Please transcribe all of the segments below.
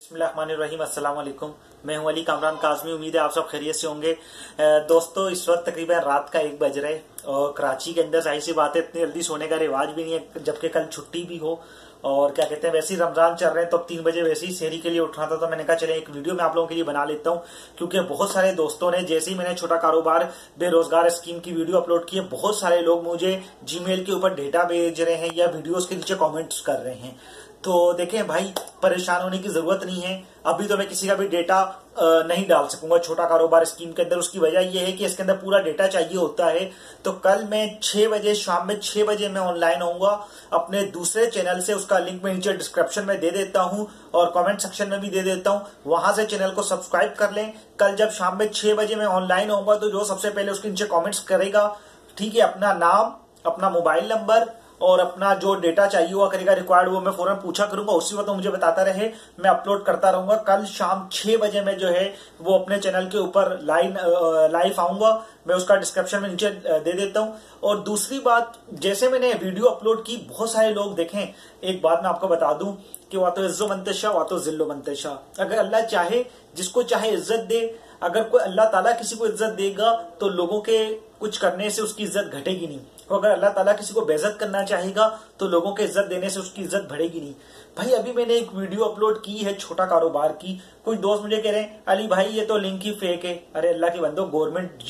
बिस्मिल्लाहिर्रहमानिर्रहीम। अस्सलाम वालेकुम। मैं हूं अली कामरान काज़मी। उम्मीद है आप सब खैरियत से होंगे। दोस्तों, इस वक्त तकरीबन रात का 1 बज रहे और कराची के अंदर जाहिर सी बात है इतनी जल्दी सोने का रिवाज भी नहीं है, जबकि कल छुट्टी भी हो और क्या कहते हैं वैसे ही रमजान चल रहे हैं। तो अब 3 बजे वैसे ही शहरी के लिए उठना था, तो मैंने कहा चले एक वीडियो मैं आप लोगों के लिए बना लेता हूं, क्योंकि बहुत सारे दोस्तों ने जैसे ही मैंने छोटा कारोबार बेरोजगार स्कीम की वीडियो अपलोड की है, बहुत सारे लोग मुझे जीमेल के ऊपर डेटा भेज रहे हैं या वीडियोस के नीचे कमेंट्स कर रहे हैं। तो देखें भाई, परेशान होने की जरूरत नहीं है। अभी तो मैं किसी का भी डेटा नहीं डाल सकूंगा छोटा कारोबार स्कीम के अंदर। उसकी वजह यह है कि इसके अंदर पूरा डेटा चाहिए होता है। तो कल मैं 6 बजे, शाम में 6 बजे मैं ऑनलाइन आऊंगा अपने दूसरे चैनल से। उसका लिंक मैं नीचे डिस्क्रिप्शन में दे देता हूं और कमेंट सेक्शन में भी दे देता हूं। वहां से चैनल को सब्सक्राइब कर लें। कल जब शाम में 6 बजे मैं ऑनलाइन आऊंगा तो जो सबसे पहले उसके नीचे कॉमेंट्स करेगा, ठीक है, अपना नाम, अपना मोबाइल नंबर और अपना जो डेटा चाहिए हुआ करेगा रिक्वायर्ड, वो मैं फौरन पूछा करूंगा। उसी वक्त मुझे बताता रहे, मैं अपलोड करता रहूंगा। कल शाम 6 बजे मैं जो है वो अपने चैनल के ऊपर लाइव आऊंगा। मैं उसका डिस्क्रिप्शन में नीचे दे देता हूं। और दूसरी बात, जैसे मैंने वीडियो अपलोड की, बहुत सारे लोग देखें, एक बात मैं आपको बता दूं कि वा तो इज्जो मंतशा वा तो जिल्लो मंतशा। अगर अल्लाह चाहे जिसको चाहे इज्जत दे, अगर कोई अल्लाह ताला किसी को इज्जत देगा तो लोगों के कुछ करने से उसकी इज्जत घटेगी नहीं। तो अगर अल्लाह ताला किसी को बेइज्जत करना चाहेगा तो लोगों के इज्जत देने से उसकी इज्जत बढ़ेगी नहीं। भाई, अभी मैंने एक वीडियो अपलोड की है छोटा कारोबार की। कुछ दोस्त मुझे कह रहे हैं अली भाई ये तो लिंक ही फेक है। अरे अल्लाह के बंदो, गवर्नमेंट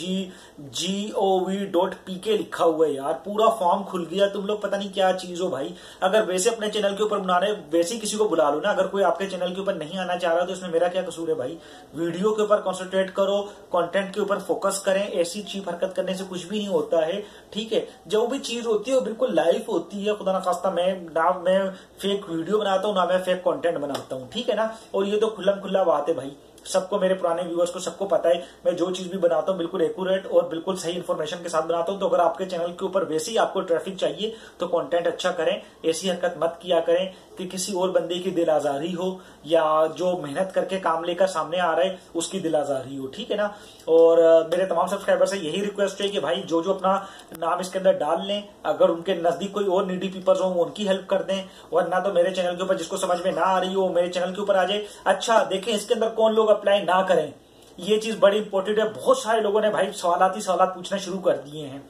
gov.pk लिखा हुआ है यार, पूरा फॉर्म खुल गया। तुम लोग पता नहीं क्या चीज हो भाई। अगर वैसे अपने चैनल के ऊपर बना रहे, वैसे ही किसी को बुला लो ना। अगर कोई आपके चैनल के ऊपर नहीं आना चाह रहा तो इसमें मेरा क्या कसूर है भाई। वीडियो के ऊपर कॉन्सेंट्रेट करो, कंटेंट के ऊपर फोकस करें। ऐसी चीप हरकत करने से कुछ भी नहीं होता है, ठीक है। जो भी चीज होती है वो बिल्कुल लाइव होती है। खुदा ना खास्ता मैं फेक वीडियो बनाता हूँ ना मैं फेक कंटेंट बनाता हूँ, ठीक है ना। और ये तो खुल्लम खुल्ला बात है भाई, सबको, मेरे पुराने व्यूअर्स को सबको पता है मैं जो चीज भी बनाता हूँ बिल्कुल एक्यूरेट और बिल्कुल सही इन्फॉर्मेशन के साथ बनाता हूँ। तो अगर आपके चैनल के ऊपर वैसे ही आपको ट्रैफिक चाहिए तो कंटेंट अच्छा करें। ऐसी हरकत मत किया करें कि किसी और बंदे की दिल आजारी हो या जो मेहनत करके काम लेकर सामने आ रहा है उसकी दिल आजारी हो, ठीक है ना। और मेरे तमाम सब्सक्राइबर से यही रिक्वेस्ट है कि भाई जो जो अपना नाम इसके अंदर डाल लें। अगर उनके नजदीक कोई और नीडी पीपल्स हो वो उनकी हेल्प कर दें, वरना तो मेरे चैनल के ऊपर जिसको समझ में ना आ रही हो मेरे चैनल के ऊपर आ जाए। अच्छा देखें, इसके अंदर कौन लोग अप्लाई ना करें, ये चीज बड़ी इंपॉर्टेंट है। बहुत सारे लोगों ने भाई सवालात ही सवालात पूछना शुरू कर दिए हैं।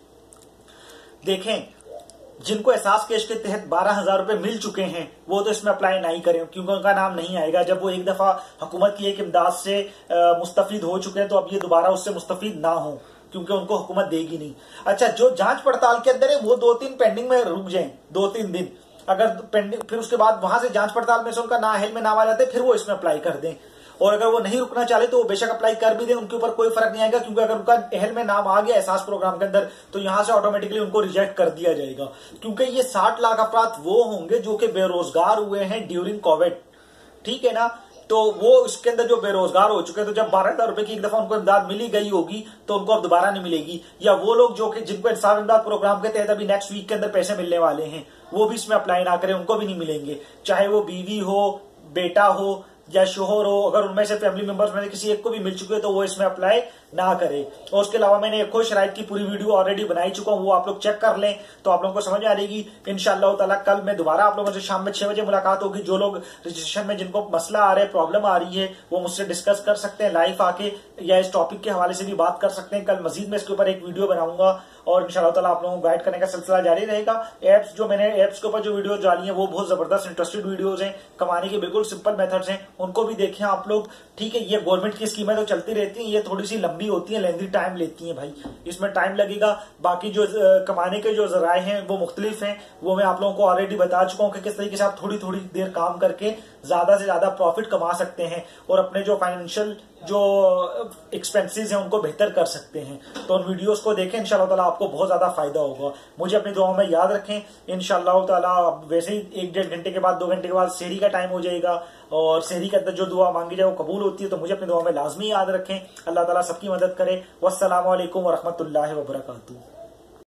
देखें, जिनको एहसास कैश के तहत 12,000 रुपए मिल चुके हैं वो तो इसमें अप्लाई नहीं करें, क्योंकि उनका नाम नहीं आएगा। जब वो एक दफा हुकूमत की एक इमदाद से मुस्तफीद हो चुके हैं तो अब ये दोबारा उससे मुस्तफीद ना हो, क्योंकि उनको हुकूमत देगी नहीं। अच्छा, जो जांच पड़ताल के अंदर है वो 2-3 पेंडिंग में रुक जाए, 2-3 दिन। अगर पेंडिंग, फिर उसके बाद वहां से जांच पड़ताल में से उनका नाअहल में नाम आ जाते फिर वो इसमें अप्लाई कर दें। और अगर वो नहीं रुकना चाहते तो वो बेशक अप्लाई कर भी दें, उनके ऊपर कोई फर्क नहीं आएगा। क्योंकि अगर उनका अहल में नाम आ गया एहसास प्रोग्राम के अंदर तो यहां से ऑटोमेटिकली उनको रिजेक्ट कर दिया जाएगा। क्योंकि ये 60 लाख अफराद वो होंगे जो कि बेरोजगार हुए हैं ड्यूरिंग कोविड, ठीक है ना। तो वो इसके अंदर जो बेरोजगार हो चुके हैं, तो जब 12,000 रुपए की एक दफा उनको इमदाद मिली गई होगी तो उनको अब दोबारा नहीं मिलेगी। या वो लोग जो कि जिनको इंसाफ इमदाद प्रोग्राम के तहत अभी नेक्स्ट वीक के अंदर पैसे मिलने वाले हैं वो भी इसमें अप्लाई ना करें, उनको भी नहीं मिलेंगे। चाहे वो बीवी हो, बेटा हो या शोहर हो, अगर उनमें से फैमिली मेंबर्स में से किसी एक को भी मिल चुके हैं तो वो इसमें अप्लाई ना करे। और उसके अलावा मैंने एक और शराइत की पूरी वीडियो ऑलरेडी बनाई चुका हूं, वो आप लोग चेक कर लें तो आप लोगों को समझ आ जाएगी इंशाअल्लाह ताला। कल मैं दोबारा आप लोगों से शाम में 6 बजे मुलाकात होगी। जो लोग रजिस्ट्रेशन में जिनको मसला आ रहा है, प्रॉब्लम आ रही है, वो मुझसे डिस्कस कर सकते हैं लाइव आके, या इस टॉपिक के हवाले से भी बात कर सकते हैं। कल मजीद में इसके ऊपर एक वीडियो बनाऊंगा और इंशाअल्लाह ताला आप लोगों को गाइड करने का सिलसिला जारी रहेगा। एप्स, जो मैंने एप्स के ऊपर जो वीडियो डाली है वो बहुत जबरदस्त इंटरेस्टेड वीडियोज हैं, कमाने के बिल्कुल सिंपल मेथड्स हैं, उनको भी देखें आप लोग, ठीक है। ये गवर्नमेंट की स्कीमें तो चलती रहती हैं, ये थोड़ी सी लंबी होती है, लेंदी टाइम लेती है भाई, इसमें टाइम लगेगा। बाकी जो कमाने के जो जराए हैं वो मुख्तलिफ हैं, वो मैं आप लोगों को ऑलरेडी बता चुका हूं कि किस तरीके से आप थोड़ी थोड़ी देर काम करके ज्यादा से ज्यादा प्रॉफिट कमा सकते हैं और अपने जो फाइनेंशियल जो एक्सपेंसेस हैं उनको बेहतर कर सकते हैं। तो उन वीडियोस को देखें, इंशाल्लाह ताला आपको बहुत ज्यादा फायदा होगा। मुझे अपनी दुआओं में याद रखें। इंशाल्लाह ताला वैसे ही 1-1.5 घंटे के बाद, 2 घंटे के बाद सहरी का टाइम हो जाएगा और सहरी के अंदर जो दुआ मांगी जाए वो कबूल होती है। तो मुझे अपनी दुआओं में लाजमी याद रखें। अल्लाह ताला सबकी मदद करे। वस्सलामु अलैकुम व रहमतुल्लाहि व बरकातुहू।